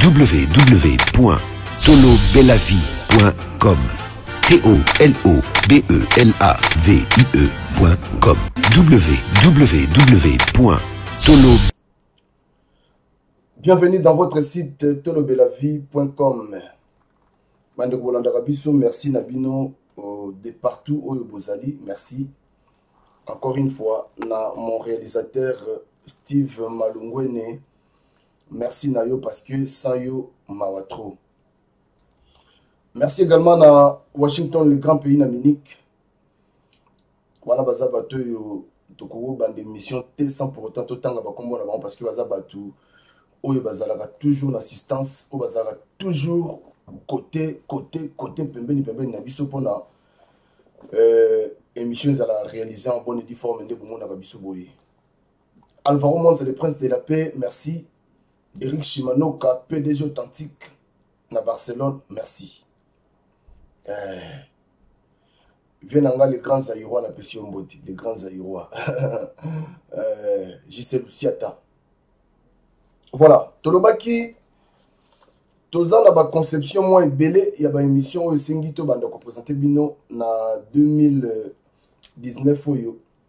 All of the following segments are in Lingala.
www.tolobelavie.com TOLOBELAVIE.com www.tolo. Bienvenue dans votre site tolobelavie.com. Mande Bolandara Bisso, merci Nabino de partout où vous allez, merci. Encore une fois, na mon réalisateur Steve Malungwene, merci Nayo parce que sans yo mawatro. Merci également à Washington, le grand pays d'Amérique. Voilà, bazabato yo tokoro bande mission T sans pour autant tanga bakombo na parce que bazabato oyo bazalaka toujours l'assistance, o bazalaka toujours côté pembeni na biso pona émission à la réaliser en bonne et due forme de bon na biso boye. Alvaro Monza, le prince de la paix, merci. Eric Shimanoka, PDG authentique na Barcelone, merci. Viennent les grands Zaïrois, la Pession Mboti, les grands Zaïrois. J.C. Luciata. Voilà. Tolobaki, Tozan a ma conception, moi, et belé, il y a une émission où Sengito va nous représenter Bino en 2019.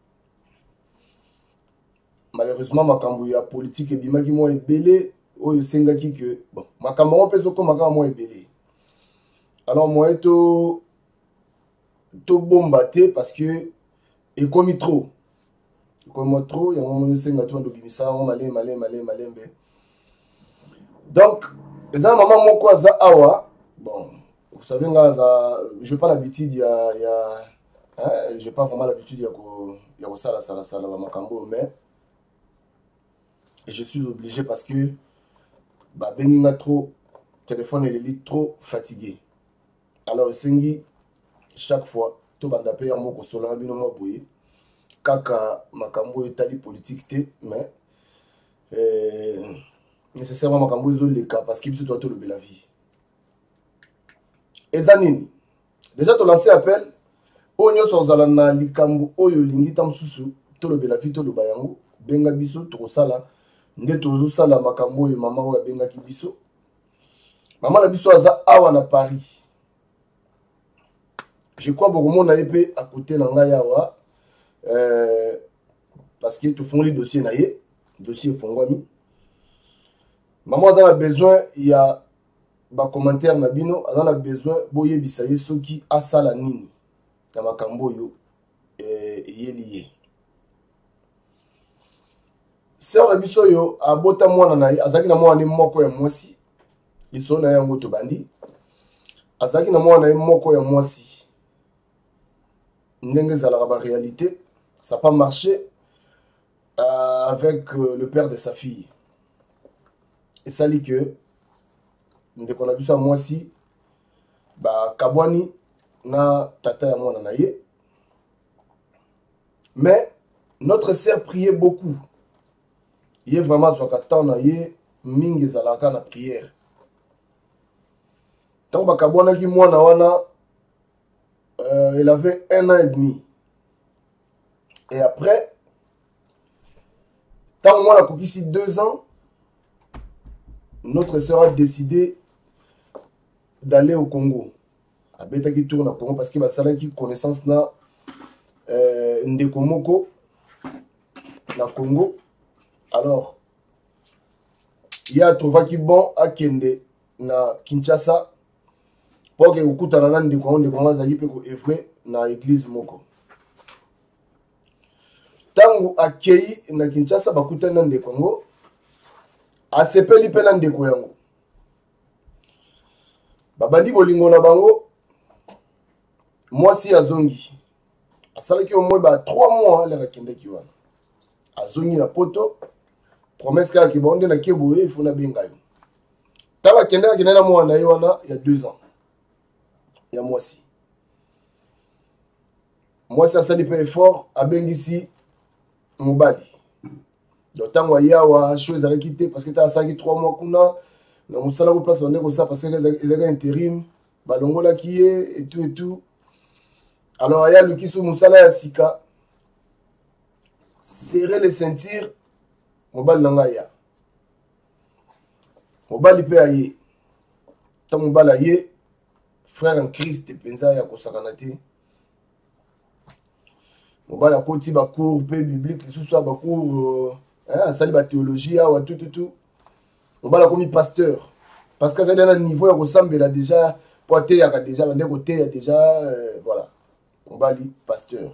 Malheureusement, ma cambouille politique et bimaki, moi, et belé, où Sengaki que, bon, ma cambouille, peut-être que moi, et belé. Alors, moi, to bombaté parce que et comme trop il y a un moment donc les maman mon quoi za awa bon vous savez je n'ai pas l'habitude j'ai pas vraiment l'habitude de sala makambo mais je suis obligé parce que bah benginga trop téléphone et lit trop fatigué alors sengi chaque fois to banda pe yango ko sola bino mo boye kaka makambo etali politique te mais nécessairement makambo zo le cas parce qu'il se doit to lever la vie ezanini déjà to lancer appel onyo sozala na likambo oyo lingi tam susu to lever la vie to loba yango benga biso to sala nde to sala makambo oyo mama oyo benga ki biso mama na biso aza awa na Paris. Je crois beaucoup mon épée à côté d'Angayawa parce que tout font les dossiers naïe, dossier fongwami. Maman a besoin il y a des commentaires nabino, a besoin boye bisaye soki asala nini na makambo yo yelié. Sœur nabiso yo abota mwana naïe, azaki na mwana moko ya mwasi. Liso na yango to bandi. Azaki na mwana moko ya mwasi. La réalité, ça n'a pas marché avec le père de sa fille. Et ça dit que, dès qu'on a vu ça, moi aussi, bah, Kabwani, na tata et moi, nanaye. Mais notre sœur priait beaucoup. Il est vraiment sur le temps, mingi zalaka na prière. Tant que Kabwani qui moi, na wana, elle avait 1 an et demi. Et après, tant que moi, la coquille ici 2 ans, notre sœur a décidé d'aller au Congo. À Beta qui tourne au Congo parce qu'il va savoir qui connaissance na Ndekomoko, na Congo. Alors, il y a trouvé qui bon à Kende, na Kinshasa. Pour que vous écoutez la langue de Congo, de Congo, vous peut œuvrer dans l'église Moko. Tant que accueilli na Kinshasa, vous écoutez dans le Congo, à ce pays pe dans le Congo. Babandi bolingo na bango, moi si azongi, asala ki au moins 3 mois la rakende ki wana. Azongi na poto, promesse ka ki bonde na keboye, il faut na benga yo. Taba kende na moi na yo wana il y a 2 ans. Il y a moi aussi. Moi, ça s'est fait fort à Bengisi Mobali. Donc, tant que yawa chose à quitter parce que tu as 3 mois kuna, na musala ko place on est comme ça parce que les gars intérim, balongo la qui est et tout. Alors il y a le qui sous musala ya sika. Serrer les ceintures, Mobali nanga ya. mobali pe aye ta mobali aye frère en Christ penza ya kosakana te mobali akoti bacours pe biblique lisusu ya bacours asali bathéologie awa tout mobali akomi pasteur parce que azali na niveau ya kosambela déjà po ateyaka déjà bande koteya déjà voilà mobali pasteur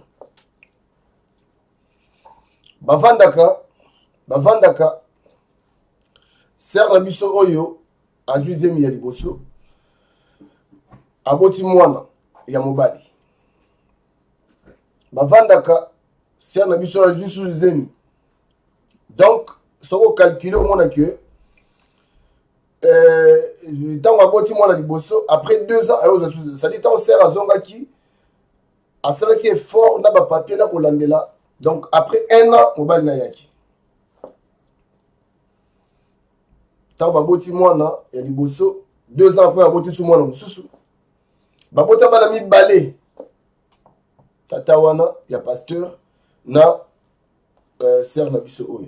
bavandaka ser na biso oyo azwi zemi ya liboso aboti mwana ya mobali bavandaka ser na biso azwi su zemi donc soko calculer omona ke ntango aboti mwana liboso après 2 ans ayozwa su sadi ntango ser azongaki asalaki effort na bapapier na kolandela donc après 1 an mobali na yaki ntango baboti mwana ya liboso 2 ans après baboti su mwana mosusu babota bana mibale tata wana ya pasteur na ser na biso oyo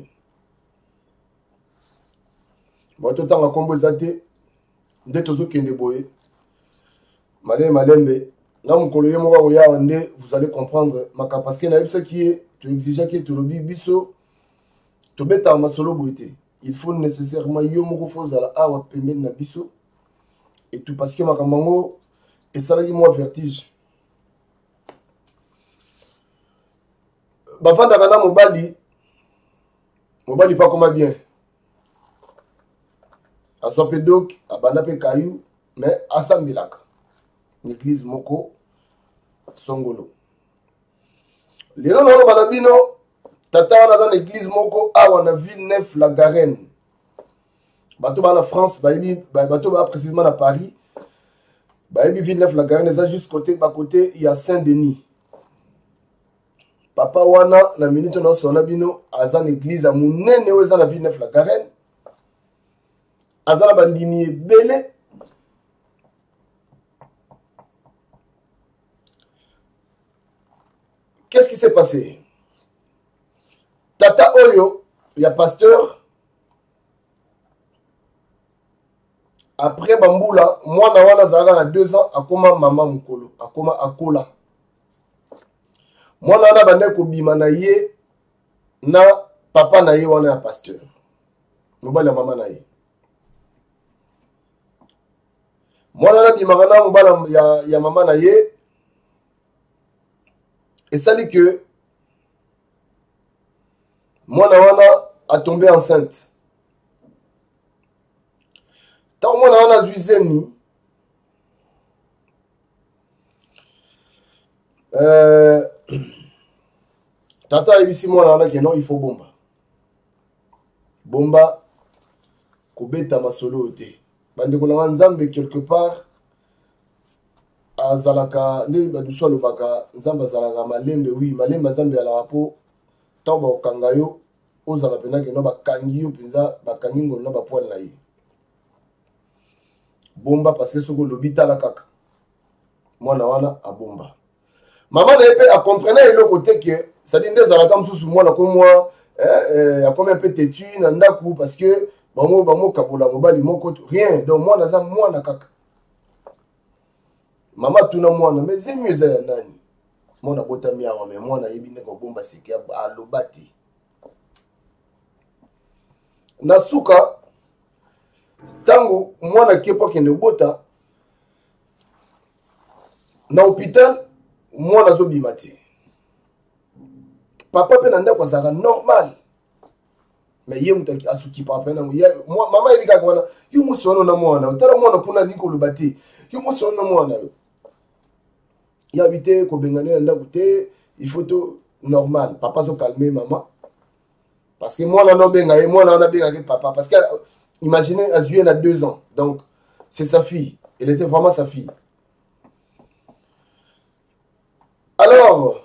totanga nkombo eza te nde tozokende boye malembe na mokolo ye moko akoyawa nde vous allez comprendre maka parce que nayebisaki ye toexigaki tolobi biso tobetaka masolo boye te il faut nécessairement yo moko fo ozala awa pembeni na biso et tout parce que makambo yango esalaki mwa vertige bavandaka na mobali mpe akoma bien azwa mpe dok abanda mpe kayu mais asambelaka na église moko songolo lelo naoloba na bino tata wana aza na église moko awa na Villeneuve la Garenne bato baa na France bayebi bato baa précisément na Paris bayebi Villeneuve la Garenne eza juste bakote ya Saint-Denis papa wana na minute naosona bino aza na église ya monene oyo eza na Villeneuve la Garenne aza na bandimi ebele qu'est-ce qui s'est passé tata oyo ya pasteur après bambula mwana wana azalaka na 2 ans akoma mama mokolo akoma akola mwana wana bande kobima na ye na papa na ye wana ya pasteur mobali ya mama na ye mwana wana bimaka na mobali ya mama na ye esali que mwana wana atombe enceinte ntango mwana wana azwi zemi tata ayebisi mwana wana ke non il faut bomba kobeta masolo oyo te bandeko na nzambe quelque part azalaka nde badusu alobaka nzambe azalaka malembe wi malembe nzambe alaka mpo ntango bakokanga yo ozala mpena keno bakangi yo mpenza bakangi ngolo na bapoile na ye bomba parce que soki olobi tala kaka mwana wana abomba mama na ye mpe akomprene eloko te ke sadi nde ezalaka mosusu mwana komwa akomi mpe tetu na ndako parce que bamokabola mobali moko rien donc mwana aza mwana kaka mama tuna mwana mais zemi eza ya nani mwana botami awa mais mwana ayebi ndenge kobomba seke aloba te na suka ntango mwana ake mpo akende kobota na hôpital mwana azobima te papa mpe na ndako azalaka normal mais ye moto asuki papa nango mama yebi kaka wana yo mosi wana na mwana otala mwana kuna alingi koloba te yo mosi wana na mwana yo yabi te kobengana na ndako te il faut to normal papa azokalme mama parce que mwana wana obenga ye mwana wana abengaki papa parce que imaginez azwi na 2 ans donc c'est sa fille elle était vraiment sa fille alors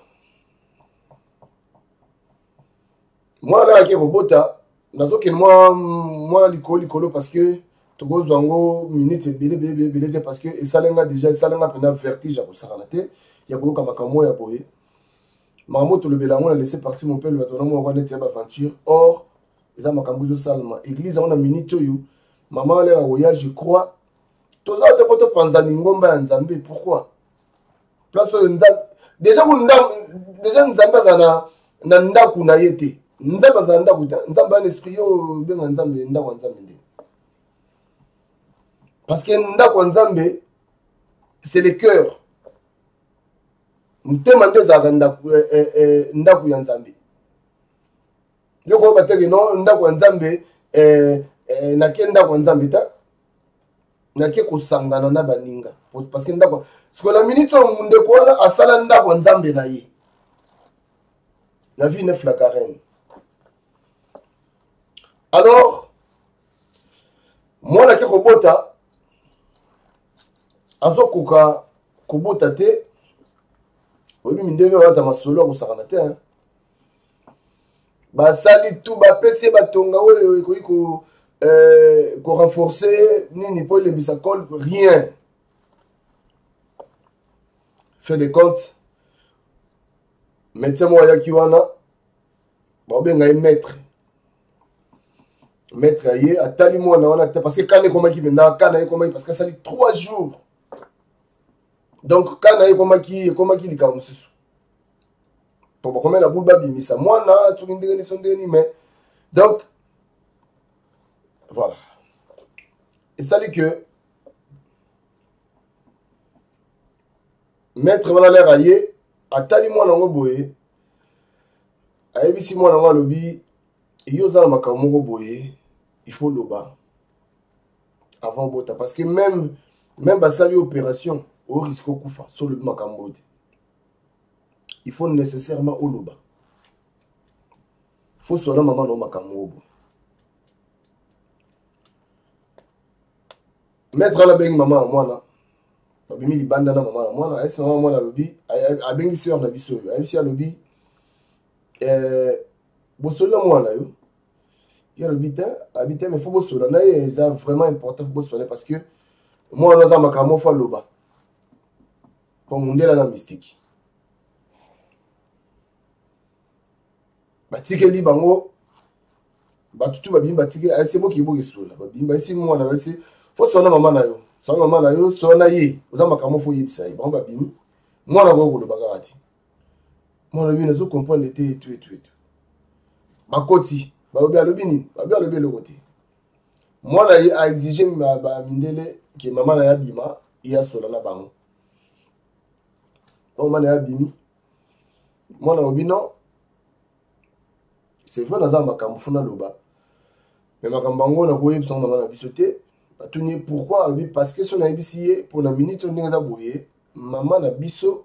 mwana ake kobota nazokende mwa likolo parce que tokozwa yango minute ebele te parce que esalenga déjà esalenga mpena vertige ya kosakana te ya koyoka makambo ya boye makambo tolobela yango na laisse parti mon père bato na moko neti ya baventure or eza makambo ezosalama église yango na minute oyo maman a l'air à voyage, je crois. Tout ça, tu peux penser à Ningomba et Nzambé. Pourquoi? Place déjà, Nzamba na ndaku na yete. Nzamba za ndaku ta. Nzamba un esprit yo benga Nzambe ndaku Nzambe. Parce que ndaku Nzambe c'est le cœur. Nous demandons à ndaku ya Nzambe. Yo ko bateke non ndaku Nzambe na ke ndaku Nzambe ta. Na ke ko sangana na baninga. Parce que ndaku ce qu'on a minute on de ko na asala ndaku Nzambe na ye. La vie n'est la carène. Alors, moi, je suis kobota, azo koka kobota te, obi mindele wata masolo ko sakana te hein. Ba sali tout ba pese ba tonga oyo ko renforcer nini po le bisakol rien. Fait des comptes. Médecin moi yaki wana ba benga maître. Maître aye atali mwana wana parce que quand comment qui maintenant quand comment parce que ça dit 3 jours. Donc quand comment qui lika mususu. Pour comment la boule babi misa mwana tu ndenge sondeni mais donc voilà. Et ça dit que maître wana l'air aye atali mwana ngo boye ayebisi mwana ngo lobi yoza makamoko boye il faut loba avant bota parce que même basali opération au risque kufa sur le makambote il faut nécessairement au loba faut sona maman no makamoko mettre la beng maman mwana babimi libanda na maman mwana esa maman mwana lobi abengi sœur na biso yo ayebisi lobi bosola mwana yo il y a l'habitat mais faut bossola na c'est vraiment important faut bossola parce que moi on a makamo fa loba pour mondela la mystique batike li bango batutu babim batike c'est bon qui boke sola babim ba si mwana ba si faut sona maman na yo sona ye oza makamo faut yebisa ye bango babimi mwana go loba kati mwana bi nazo comprendre et tout bakoti baobi alobi nini baobi alobi eloko te mwana ye a exige mindele ke mama na ya bima ya sola na bango mama na ya bimi mwana obi non c'est vrai naza makambo funa loba mais makambo bango na koyebisa mama na biso te batuni pourquoi alobi parce que son ayebisi ye pour na minute ndenge eza boye mama na biso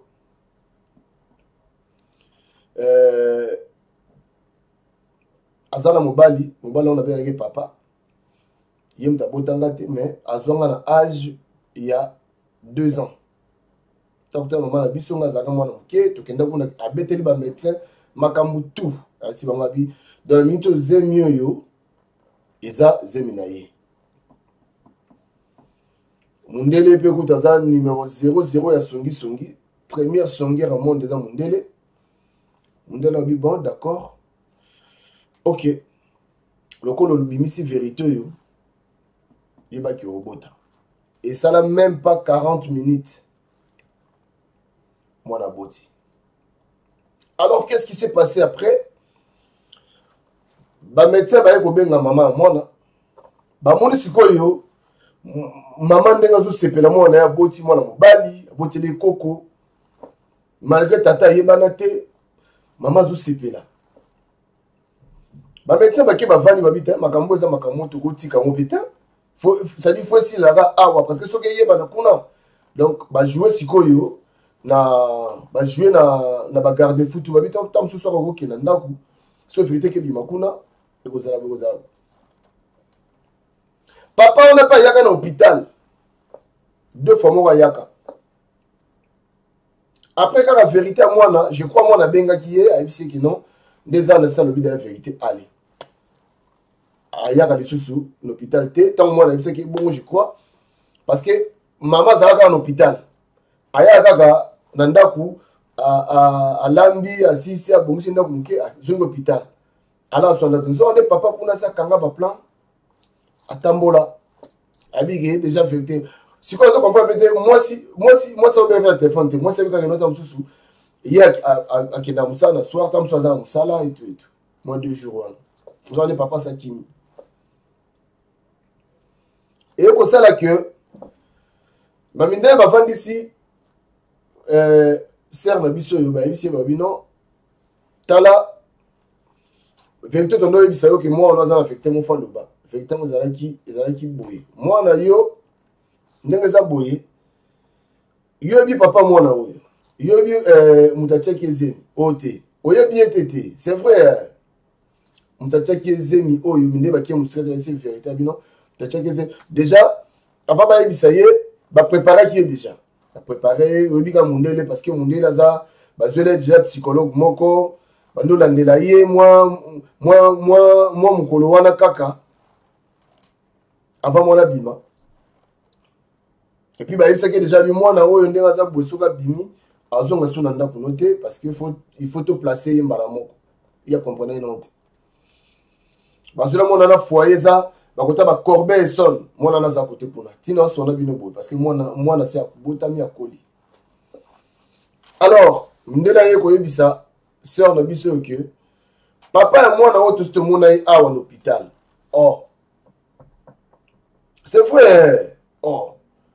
azala mobali on avait avec papa yem ta botanga te mais azwanga na âge il y a 2 ans tant maman na biso nga zaka mwana muke to kenda kuna abeteli ba médecin makambu tout si banga bi dans la minute zemio yo eza zeminaye mundele pe kutaza numéro 00 ya songi première songuère au monde dans mundele obi bon d'accord. Ok, le col le bimisi vérité yo, il va qui robota. Et ça n'a même pas 40 minutes. Moi la boti. Alors qu'est-ce qui s'est passé après? Ba médecin ba yeko benga maman mwana. Ba moni sikoyo maman ndenga zo sepela mwana ya boti mwana mobali, boti le koko. Malgré tata yebana te, maman zo sepela. Ba médecin ba ke ba vani ba bita makambo eza makambo to kotika ngo bita ça dit faut si la awa parce que soke yeba na kuna donc ba jouer sikoyo na ba jouer na ba garder foot ba bita tam so ko ke na ndaku so vérité ke bi makuna e ko zala papa on n'a pas yaka na hôpital 2 fois mo yaka après quand la vérité à moi na je crois moi na benga qui est a dit que non des ans de le la vérité allez ayaka lisusu l'hôpital te tant moi na bisa ki bon je crois parce que maman zalaka en hôpital ayaka na ndaku a lambi asisi a bongisi ndaku muke zongo hôpital ala so na nzo ne papa kuna sa kanga ba plan atambola Abi déjà vérité. Si on comprend peut-être moi ça va bien téléphone, moi c'est quand notre sous. Il y a à qui dans ça na soir tam soir dans ça là et tout. Moi 2 jours. J'en ai papa ça qui. Et pour ça là que ma mine va vendre ici sert na biso yo ba biso ba bino tala vérité ton doit biso que moi on a affecté mon fa loba. Effectivement ezalaki boye. Moi na yo ndenge za boye. Yo bi papa moi na oyo. Yo bi mutatia kezemi ote. Oyo bi etete. C'est vrai. Mutatia kezemi oyo minde ba ki mustre c'est vérité bino. Mutatia kezemi déjà avant ba yebisa ye ba préparer qui est déjà. Ba préparer oyo bi ka mundele parce que mundele za ba zela déjà psychologue moko bando landela ye moi mukolo wana kaka avant moi la bima. Et puis bah il sait que déjà lui moi na oyo ndenge za bosoka bimi azonga suna ndako noté parce que il faut te placer mbaramoko. Il a comprenez non. Parce que moi na foyer ça ba kota ba corbeille son moi na za côté pona. Tina sona bino boy parce que moi na c'est botami akoli. Alors, ndela ye ko yebisa sœur na biso que papa et moi na tout ce monde est à l'hôpital. Oh. C'est vrai. Oh.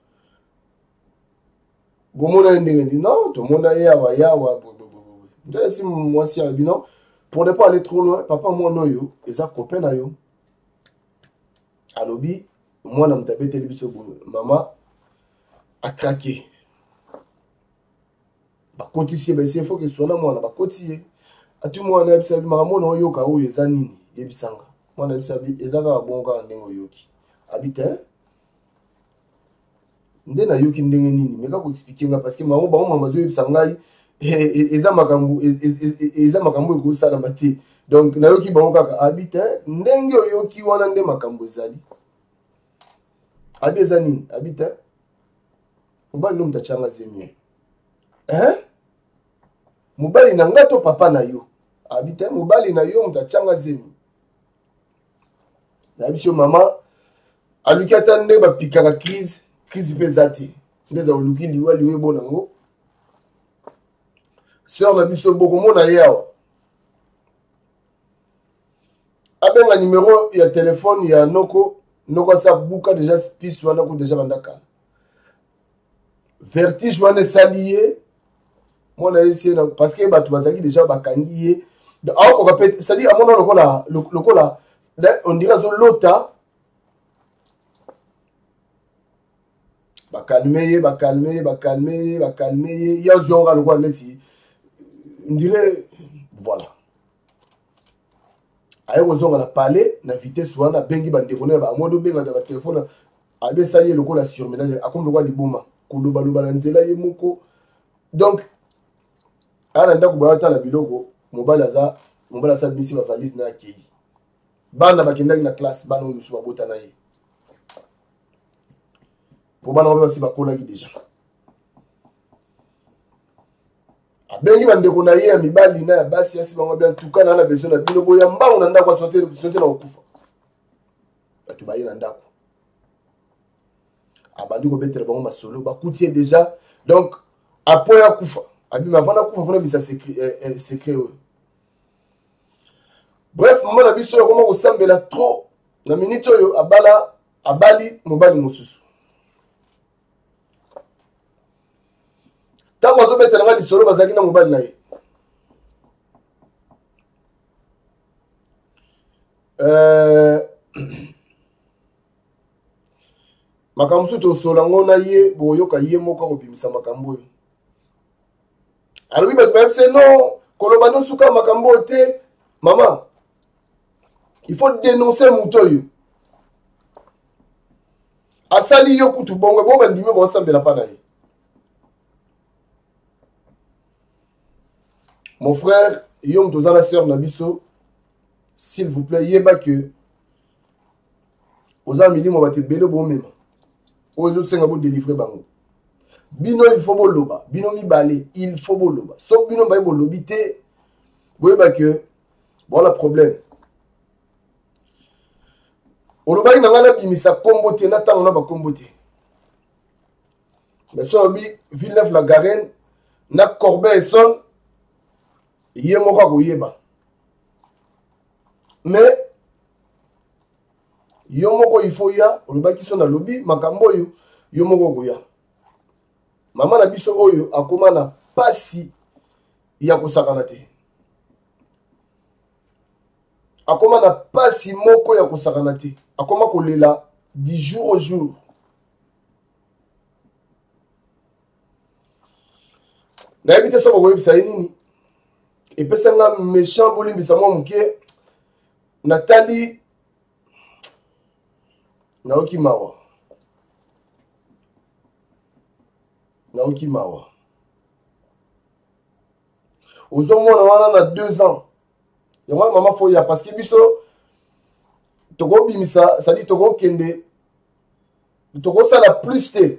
Gomona ndenge non, tout le monde est à yawa. Si moi si non, pour ne pas aller trop loin, papa moi no yo, et ça copain na yo. À lobby, moi na mtabe télévision maman a craqué. Ba kotisie ba il faut que soit na moi na ba kotier. Atu moi na bisabi maman no yo ka oyo eza nini yebisanga. Moi na bisabi ezaka bonga ndengo yoki. Habite nde na yoki ndenge nini meka ko expliquer nga parce que maman ba maman zo yebisanga eza makambo ko sala mate. Donc na yoki ba kaka habite ndenge yoki wana nde makambo ezali. Abi eza nini habite mobali no mutachanga zemie. Mobali na ngato papa na yo. Habite mobali na yo mutachanga zemi. Na biso mama alukata nde ba pikaka crise pesate. Ndeza oluki liwa liwe bonango. Sœur na biso boko mona yawa. Abenga numéro ya téléphone ya Noko sa buka déjà pis wana ko déjà bandaka. Vertige wana salié. Moi parce que batu bazaki déjà bakangi ça dit à mon lokola on dirait zo lota calmer ya zonga lokola neti on dirait voilà ayo zonga la parler na vitesse wana bengi bandekone ba modo benga da téléphone abe ça y lokola surmenage akombe kwa liboma koloba loba na nzela ye moko donc ana ndako bayata la biloko mobala za bisi ba valise na akei bana bakendaki na classe bana musu babota na ye po bana ba si bakola ki déjà abengi bandeko na ye ya mibali na ya basi ya si bango bien tuka na besoin na bino boya mbango na ndako santé na okufa batu baye na ndako abandi ko betere bango masolo bakutie déjà donc après ya kufa abima avant kufa fona bisa secret. Bref, maman na biso comment ko sambela trop na minute oyo abali mobali mosusu. Tango zo betela nga lisolo bazaki na mobali na ye. Makambo su to solango na ye boyoka ye moko ko bimisa makambo oyo. Alors oui, mais c'est non, Kolobano Souka Makambo te, maman, il faut dénoncer Moutoyo. Asali Yokutu Bongo, bon, ben, dis-moi, bon, ça me la panaille. Mon frère, Yom Tozana sœur Nabiso, s'il vous plaît, yeba que, aux amis, on va te bélo bon même. Aux autres, c'est un bon délivrer bango. Bino il faut boloba, bino mi balé, il faut boloba. Sauf bino ba bolobité, voyez que voilà problème. olobaki na ngai nabimisa kombo te na ntango na bakombo te mais so olobi Villeneuve la Garenne na Corbeil-Essonnes ye moko akoyeba mais yo moko il faut ya olobaki so nalobi makambo oyo yo moko okoya mama na biso oyo akoma na pasi ya kosakana te akoma na pasi moko ya kosakana te akoma kolela du jour au jour nayebi te so bakoyebisa ye nini epesanga méchant bolimbisa mwa moke natali naoki mawa ozomona wana na 2 ans yango wana mama foya parce que biso tokobimisa sadi tokokende tokosala plus te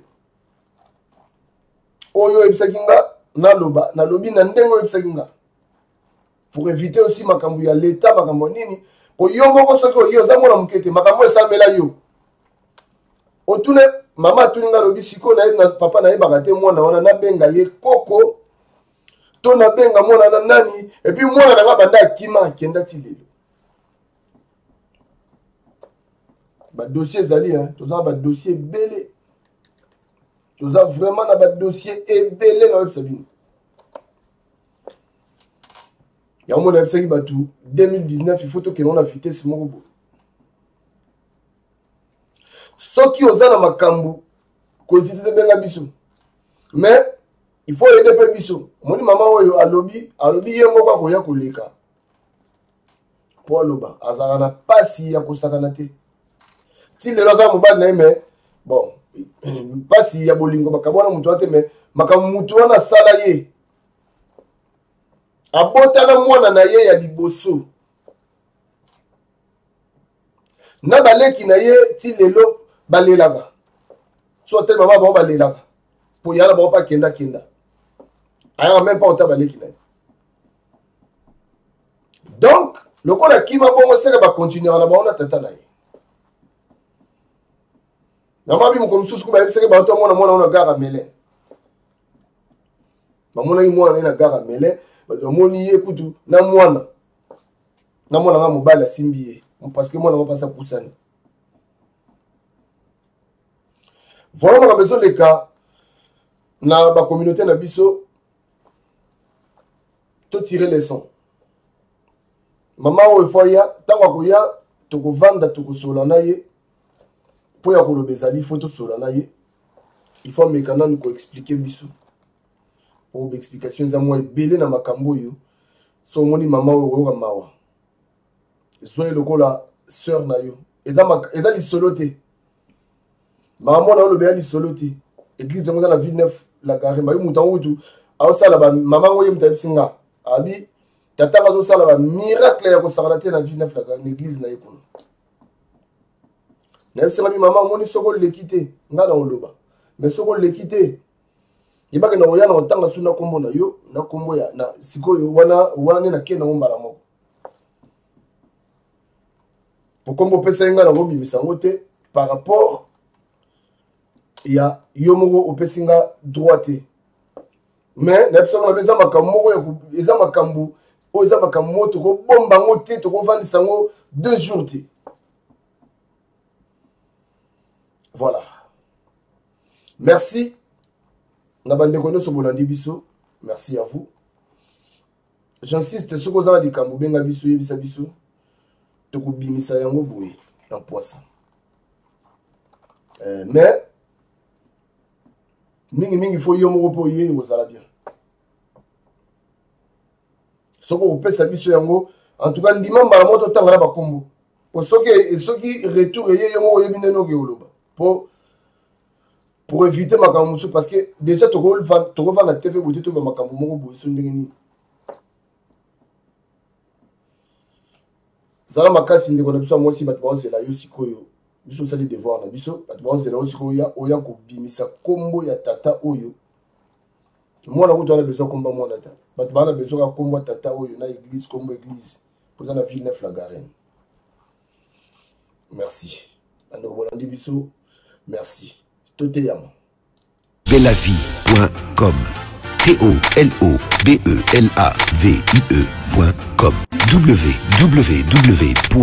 oyo oyebisaki nga nalobi na ndenge oyebisaki nga pour éviter aussi makambo ya leta makambo nini po yo moko soki oye oza mwana moke te makambo esambela yo otune mama atuni nga lobi sikoyo na papa nayebaka te mwana wana nabenga ye koko to nabenga mwana na nani epuis mwana nanga banda akima akenda ti lelo badossier ezali toza na badossier ebele toza vraiment na badossier ebele na oyebisa bino yango mona yebisaki bato 2019 il faut tokende na vitesse moko boye soki oza na makambo koezite benga biso mais il faut aider mpe biso omoni mama oyo alobi ye moko akoya koleka mpo aloba azalaka na pasi ya kosakana te ti lelo aza mobali na ye me bon pasi ya bolingo makambo wana moto wana te me makambo moto wana asala ye abotana mwana na ye ya liboso na baleki na ye ti lelo balelaka so te mama bango balelaka po yala bango mpa kenda ayaka même pas ota baleki na ye donc lokola kima bongo seka bakontinuaka na bango na tata na ye na mabi moko mosusu ko bayebisaki bato mwana wana gara mele bamonaki mwana ye na gara mele bato bamoni ye kutu na mwana nga mobali asimbi ye parce que mwana ngo mpasi akusani voilà makambo ezoleka na bacommunauté na biso totire leson mama oyo efo ya ntango akoya tokovanda tokosola na ye mpo ya koloba ezali ifo tosola na ye ifo ameka nanu koexplike biso po baexplication eza mwa ebele na makambo oyo so omoni mama oyo oyoka mawa ezwa ye lokola sœur na yo eza lisolo te makambo na yo loba ya lisolo te église yango eza na Villeneuve la Garenne bayo moto yango utu aosala bamama ngo ye moto ayebisi nga abi tatanga azosala bamiracle ya kosakana te na Villeneuve la Garenne église na ye kuna nayebisinga bi mama omoni soko oleki te nga na oloba mais soko oleki te yebaki na koya na kotanga su na nkombo na yo na nkombo ya na sikoyo wana nde nakei nango mbala moko po nkombo opesa ye nga na kobimisa yango te par rapport ya yo moko opesi nga droit te mais nayebisango na eza makambo moko eza makambo oyo eza makambo moko tokobomba yango te tokovandisa yango 2 jours te voilà merci na bandeko nyonso bolandi biso merci à vous j'insiste soki oza na likambo benga biso yebisa biso tokobimisa yango boye na poisa mais mingi fo yo moko mpo oye kozala bien soki okopesa biso yango en tout cas ndima mbala moko totanga na bakombo po soki retour eye yo moko oyebi ndenge oke oloba pour éviter makambo mosusu parce que déjà tokovanda te mpe boye te toyeba makambo moko boye so ndenge nini zala makasi ndeko na biso ya mwasi bato baozela yo sikoyo biso osali devoir na biso bato baozela yo sikoyo oya kobimisa nkombo ya tata oyo mwana kutu wana besoin komba mwana ta bato bana besoin ka kombo ya tata oyo na église kombo église poza na Villeneuve la Garenne merci. bandeko bolandi biso merci toteyama belavie.com TOLOBELAVIE.com www